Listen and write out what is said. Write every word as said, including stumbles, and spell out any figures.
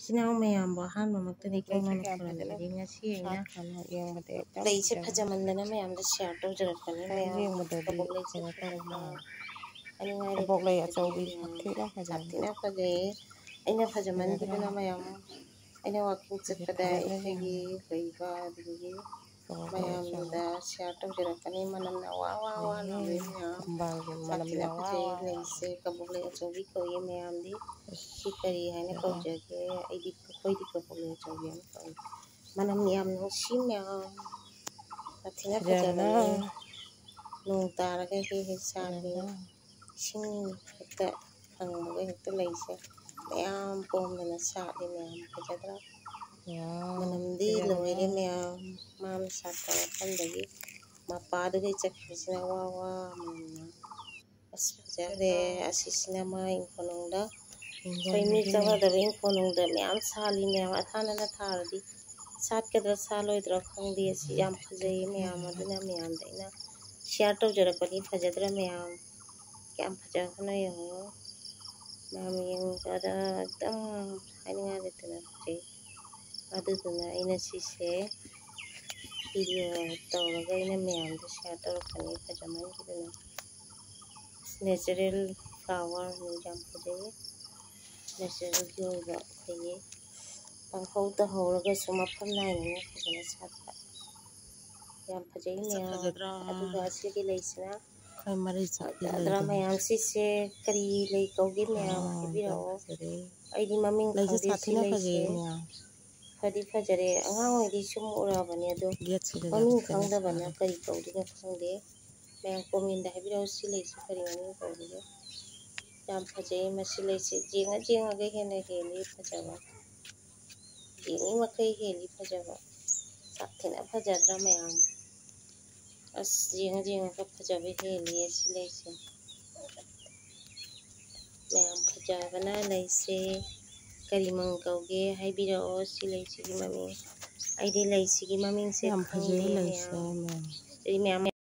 Ichinaw mayambo ahanbamaktani kaunana khurambiri ngasi aina leise phajamanana mayamda share tawjarakpani mayam kabok leise phajaba aningai kabok lei achaubi sathina sathina phajai aina phajamanbiduna mayam aina walking chatpada ikhagi leiba adigi mayamda share tawjarakpani manamna wa wa wa nawi mayam sathina phajai leise kabok lei achaubi koyi mayamdi sikari haina kaujage aidi koidi kabok lei achaubi manam yam nusi mayam sathina phajabani nong taraga he he sagi sing hekta phangbaga hekta leise mayam pomdana sadi mayam phajadra manamdi loire mayam mam satta khandagi mapadugai chakhisina wa wa manamna as phajare asisina ma inkonongda koi mi jawada bin konongda mayam sali mayam athana na tharadi sat kadra saloidra khangdi asi yam phajai mayam aduna mayam daina share tawjarakpani phajadra mayam kyam phajabana yango mayam yengada ekdam haninga letana phajai aduduna aina sise video tawraga aina mayamda share tawrakpani phajamangiduna natural flower ni yam phajai natural gi oiba phaye pangkhawda hawraga su mafam nainana phajana satpa yam phajai mayam aduga asigi leisina kai mari chakhi adra mayam sise kari lei kaugi mayam haibirao aidi maming khangde si leise phadi phajare angang oidi sum urabani ado maming khangdabana kari kaudina khangde mayam comment da haibirao si leise kari maming kaudige yam phajai masi leise jenga jenga ga hena heli phajaba jengi makai heli phajaba sathina phajadra mayam as jenga jenga ka phajabe heli asi leise mayam phajabana leise kari mang kauge haibirao si leise gi maming aidi leise gi maming se yam phajai khangde leise mayam